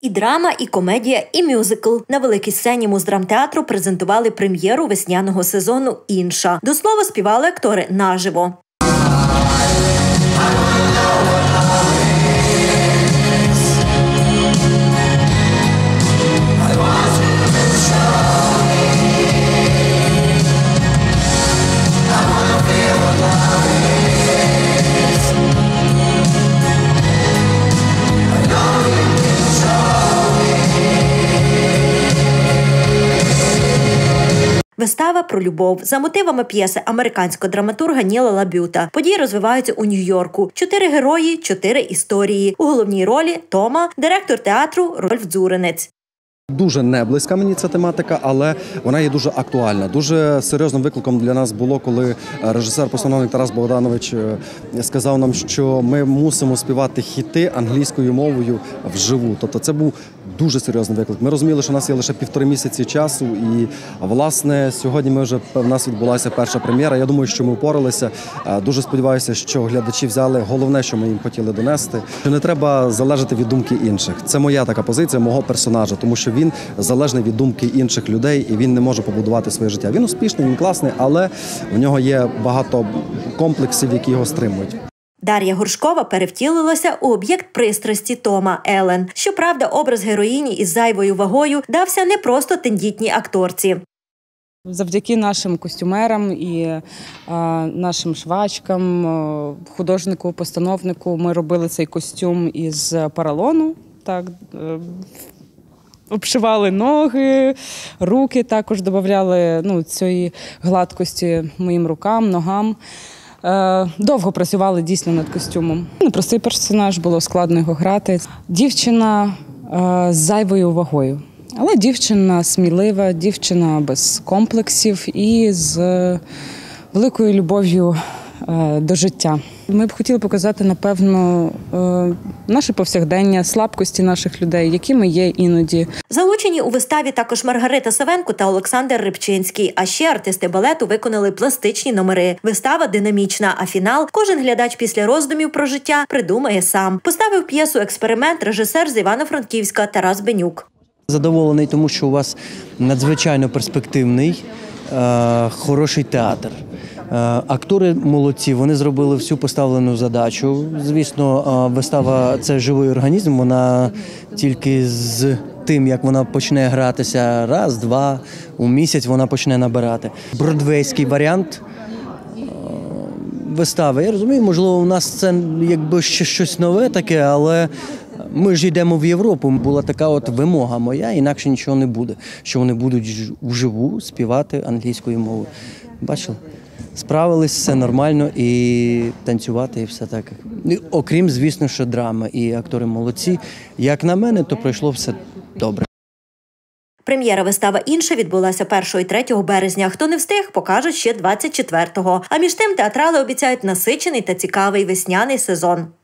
І драма, і комедія, і мюзикл. На великій сцені Муздрамтеатру презентували прем'єру весняного сезону «Інша». До слова, співали актори наживо. Вистава про любов. За мотивами п'єси американського драматурга Ніла Лаб'юта. Події розвиваються у Нью-Йорку. 4 герої, 4 історії. У головній ролі – Тома, директор театру Рольф Дзуринець. Дуже не близька мені ця тематика, але вона є дуже актуальна. Дуже серйозним викликом для нас було, коли режисер-постановник Тарас Богданович сказав нам, що ми мусимо співати хіти англійською мовою вживу. Тобто це був дуже серйозний виклик. Ми розуміли, що у нас є лише 1,5 місяці часу, і, власне, сьогодні в нас відбулася перша прем'єра. Я думаю, що ми впоралися. Дуже сподіваюся, що глядачі взяли головне, що ми їм хотіли донести. Що не треба залежати від думки інших. Це моя така позиція, мого персонажа, тому що він залежний від думки інших людей, і він не може побудувати своє життя. Він успішний, він класний, але в нього є багато комплексів, які його стримують. Дар'я Горшкова перевтілилася у об'єкт пристрасті Тома Елен. Щоправда, образ героїні із зайвою вагою дався не просто тендітній акторці. Завдяки нашим костюмерам і нашим швачкам, художнику, постановнику ми робили цей костюм із поролону. Так, обшивали ноги, руки, також додавали цієї гладкості моїм рукам, ногам. Довго працювали дійсно над костюмом. Непростий персонаж, було складно його грати. Дівчина з зайвою вагою, але дівчина смілива, дівчина без комплексів і з великою любов'ю до життя. Ми б хотіли показати, напевно, наше повсякдення, слабкості наших людей, якими є іноді. Залучені у виставі також Маргарита Савенко та Олександр Рибчинський. А ще артисти балету виконали пластичні номери. Вистава динамічна, а фінал кожен глядач після роздумів про життя придумає сам. Поставив п'єсу «Експеримент» режисер з Івано-Франківська Тарас Бенюк. Задоволений, тому що у вас надзвичайно перспективний, хороший театр. Актори молодці, вони зробили всю поставлену задачу. Звісно, вистава – це живий організм, вона тільки з тим, як вона почне гратися раз-два, у місяць вона почне набирати. Бродвейський варіант вистави. Я розумію, можливо, у нас це якби ще щось нове таке, але ми ж йдемо в Європу. Була така от вимога моя, інакше нічого не буде, що вони будуть вживу співати англійською мовою. Бачили? Справились, все нормально, і танцювати, і все так. Окрім, звісно, що драма, і актори молодці. Як на мене, то пройшло все добре. Прем'єра вистави «Інша» відбулася 1 і 3 березня. Хто не встиг, покажуть ще 24-го. А між тим театрали обіцяють насичений та цікавий весняний сезон.